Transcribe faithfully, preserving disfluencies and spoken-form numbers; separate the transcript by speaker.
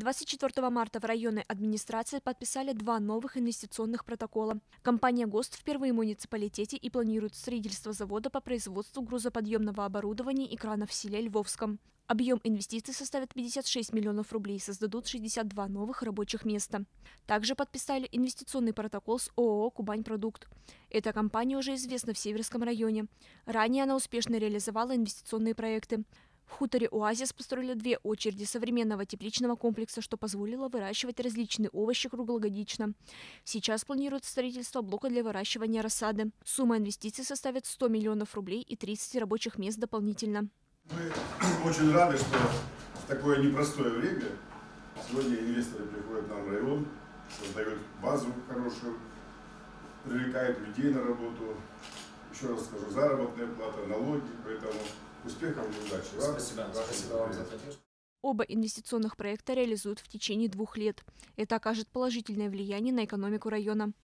Speaker 1: двадцать четвёртого марта в районной администрации подписали два новых инвестиционных протокола. Компания ГОСТ впервые в муниципалитете и планирует строительство завода по производству грузоподъемного оборудования и кранов в селе Львовском. Объем инвестиций составит пятьдесят шесть миллионов рублей, создадут шестьдесят два новых рабочих места. Также подписали инвестиционный протокол с ООО «Кубань-Продукт». Эта компания уже известна в Северском районе. Ранее она успешно реализовала инвестиционные проекты. В хуторе «Оазис» построили две очереди современного тепличного комплекса, что позволило выращивать различные овощи круглогодично. Сейчас планируется строительство блока для выращивания рассады. Сумма инвестиций составит сто миллионов рублей и тридцать рабочих мест дополнительно.
Speaker 2: Мы очень рады, что в такое непростое время сегодня инвесторы приходят к нам в район, создают базу хорошую, привлекают людей на работу. Еще раз скажу, заработная плата, налоги, поэтому успехов и удачи.
Speaker 3: Спасибо, спасибо вам за поддержку.
Speaker 1: Оба инвестиционных проекта реализуют в течение двух лет. Это окажет положительное влияние на экономику района.